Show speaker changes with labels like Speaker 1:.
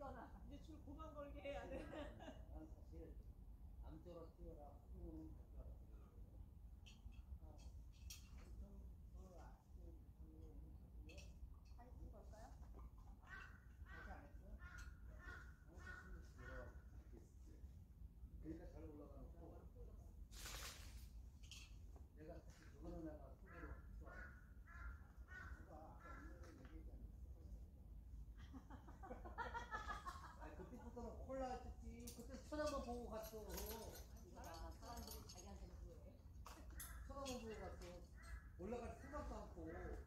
Speaker 1: 쫄거나.
Speaker 2: 이제 줄 그만 걸게 해야 돼.
Speaker 3: 난 사실 남쪽으로 뛰어라 후보는 갈 줄 알았어.
Speaker 1: 사진 찍을까요?
Speaker 3: 하지 않았어? 안 했으면 들어. 그러니까 잘 올라가는 거. 내가 사실 그거는 내가 후보로 좋아. 내가 아까 오늘 얘기하지 않았어? 아 그때부터는 콜라였지. 그때 쳐다만 보고 갔어.
Speaker 1: 아, 사람들이 자기한테 후회.
Speaker 3: 쳐다만 보고 갔어. 올라갈 생각도 않고.